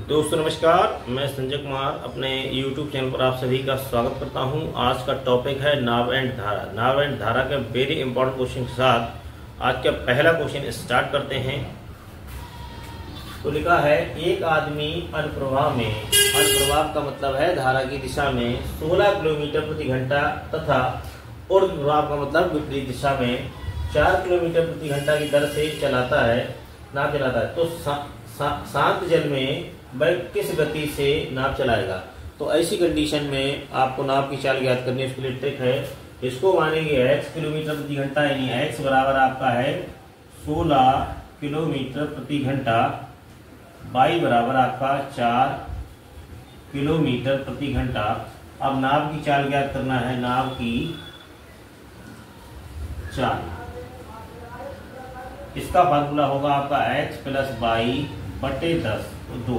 दोस्तों नमस्कार, मैं संजय कुमार अपने YouTube चैनल पर आप सभी का स्वागत करता हूं। आज का टॉपिक है नाव एंड धारा। नाव एंड धारा के वेरी इंपॉर्टेंट क्वेश्चन के साथ आज का पहला क्वेश्चन स्टार्ट करते हैं। तो लिखा है एक आदमी अनुप्रवाह में, अनुप्रवाह का मतलब है धारा की दिशा में 16 किलोमीटर प्रति घंटा तथा ऊर्ध्व प्रवाह का मतलब विपरीत दिशा में 4 किलोमीटर प्रति घंटा की दर से नाव चलाता है। तो शांत जल में वह किस गति से नाव चलाएगा। तो ऐसी कंडीशन में आपको नाव की चाल ज्ञात करनी है। उसके लिए ट्रिक है, इसको मानेंगे x किलोमीटर प्रति घंटा, यानी x बराबर आपका है 16 किलोमीटर प्रति घंटा, y बराबर आपका 4 किलोमीटर प्रति घंटा। अब नाव की चाल ज्ञात करना है, नाव की चाल। इसका फार्मूला होगा आपका x प्लस y बटे 10 2।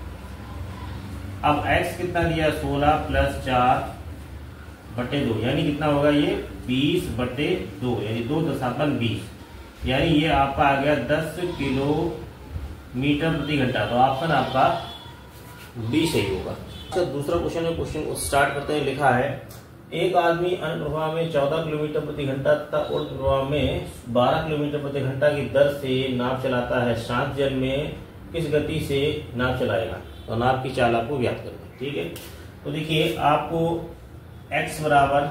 अब x कितना दिया, 16 प्लस 4 बटे 2, यानी कितना होगा ये 20 बटे 2, यानी 2.20, यानी ये आपका आ गया 10 किलोमीटर प्रति घंटा। तो ऑप्शन आपका बी सही होगा। अच्छा, दूसरा क्वेश्चन है, क्वेश्चन को स्टार्ट करते हैं। लिखा है एक आदमी अनुप्रवाह में 14 किलोमीटर प्रति घंटा तथा ऊर्ध्व प्रवाह में 12 किलोमीटर प्रति घंटा की दर से नाव चलाता है। शांत जल में किस गति से नाव चलाएगा। तो नाव की चाल आपको ज्ञात करनी है। ठीक है, तो देखिए आपको x बराबर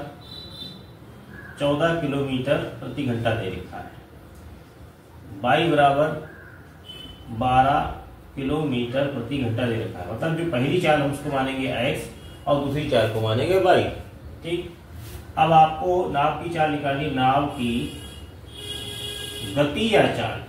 14 किलोमीटर प्रति घंटा दे रखा है, y बराबर 12 किलोमीटर प्रति घंटा दे रखा है। मतलब जो पहली चाल हम उसको मानेंगे x और दूसरी चाल को मानेंगे y। ठीक, अब आपको नाव की चाल निकालनी, नाव की गति या चाल।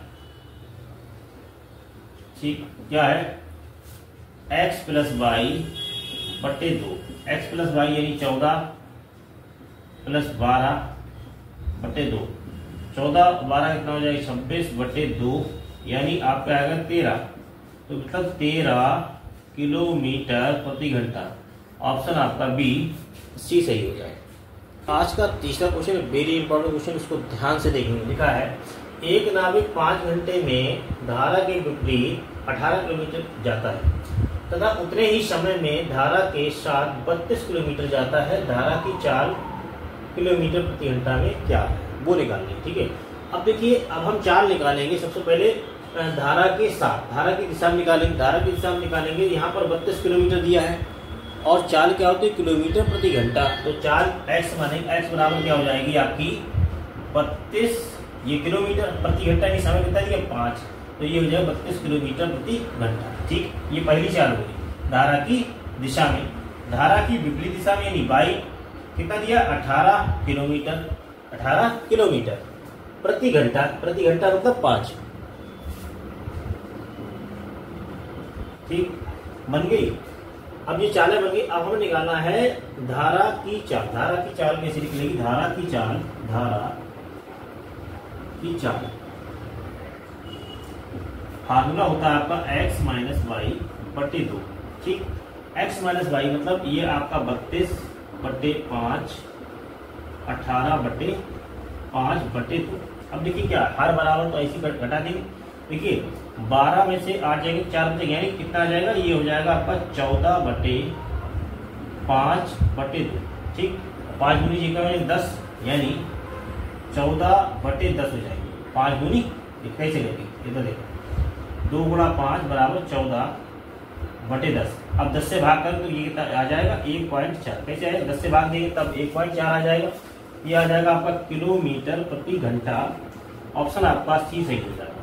ठीक, क्या है x प्लस y बटे 2, x प्लस y यानी 14 प्लस 12 बटे 2, 14 12 कितना हो जाएगा 26 बटे 2, यानी आपका आएगा 13। तो मतलब 13 किलोमीटर प्रति घंटा। ऑप्शन आपका बी सी सही हो जाएगा। आज का तीसरा क्वेश्चन वेरी इंपॉर्टेंट क्वेश्चन, इसको ध्यान से देखेंगे। लिखा है एक नाविक 5 घंटे में धारा के विपरीत 18 किलोमीटर जाता है तथा उतने ही समय में धारा के साथ 32 किलोमीटर जाता है। धारा की चाल किलोमीटर प्रति घंटा में क्या है वो निकालनी है। ठीक है, अब देखिए, अब हम चाल निकालेंगे। सबसे पहले धारा के साथ, धारा की दिशा में निकालेंगे। धारा की दिशा में निकालेंगे, यहाँ पर 32 किलोमीटर दिया है और चाल क्या होती है किलोमीटर प्रति घंटा। तो चाल x मानेंगे, x बराबर क्या हो जाएगी आपकी 32, ये किलोमीटर प्रति घंटा की समय कितना दिया 5, तो ये हो जाएगा 32 किलोमीटर प्रति घंटा। ठीक, ये पहली चाल होगी धारा की दिशा में। धारा की विपरीत दिशा में यानी y कितना दिया 18 किलोमीटर, 18 किलोमीटर प्रति घंटा। प्रति घंटा मतलब 5। ठीक, बन गई। अब ये चालें बन गई। अब हमें निकालना है धारा की चाल। धारा की चाल कैसे निकलेगी, धारा की चाल, धारा की चाल फार्मूला होता है आपका x माइनस वाई बटे 2। ठीक, x माइनस वाई मतलब ये आपका 32 बटे 5, 18 बटे 5 बटे 2। अब देखिए क्या हर बराबर तो ऐसी घटा देंगे। देखिए 12 में से 8 जाएंगे, 4 बचेंगे, यानी कितना आ जाएगा, ये हो जाएगा आपका 14 बटे 5 बटे 2। ठीक, 5 गुनी जी का 10, यानी 14 बटे 10 हो जाएगी। 5 गुनी कैसे करेंगे, ये तो देखो 2 गुणा 5 बराबर 14 बटे 10। अब 10 से भाग कर तो ये कितना आ जाएगा 1.4। कैसे आएगा, 10 से भाग देंगे तब 1.4 आ जाएगा। ये आ जाएगा आपका किलोमीटर प्रति घंटा। ऑप्शन आपका सी सही हो जाएगा।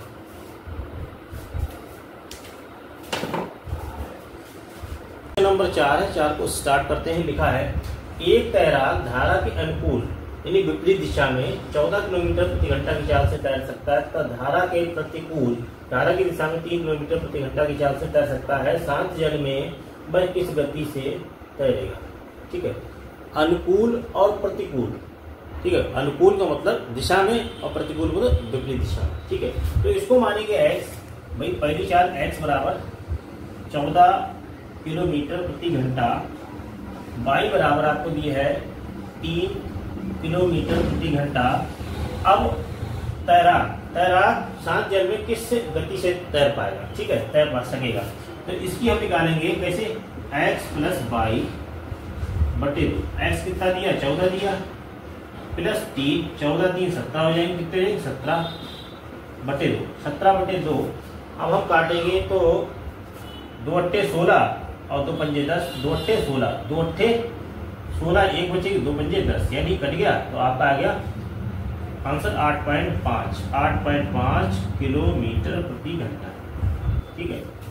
नंबर 4 है, 4 को स्टार्ट करते हैं। लिखा है एक तैराक धारा के अनुकूल यानी विपरीत दिशा में 14 किलोमीटर प्रति घंटा की चाल से तैर सकता है तथा धारा के प्रतिकूल, धारा की दिशा में 3 किलोमीटर प्रति घंटा की चाल से तैर सकता है। शांत जल में वह किस गति से तैरेगा। ठीक है, अनुकूल और प्रतिकूल। ठीक है, अनुकूल का मतलब दिशा में और प्रतिकूल मतलब विपरीत दिशा में। ठीक है, तो इसको मानेंगे x। भाई पहली चाल x बराबर 14 किलोमीटर प्रति घंटा, y बराबर आपको दिए है 3 किलोमीटर प्रति घंटा। अब तैराक शांत जल में किस गति से तैर पाएगा। ठीक है, तैर पा सकेगा। तो इसकी हम निकालेंगे कैसे, x प्लस वाई बटे 2। x कितना दिया, 14 दिया, प्लस 3, 14 3 17 हो जाएंगे, कितने जाएंगे 17 बटे 2। 17 बटे 2 अब हम काटेंगे तो 2 अट्ठे 16 और 2 पंजे 10, 2 अट्ठे 16, 2 अट्ठे 16, एक बचेगी 2 पंजे 10, यानी कट गया। तो आपका आ गया आंसर 8.5 किलोमीटर प्रति घंटा। ठीक है।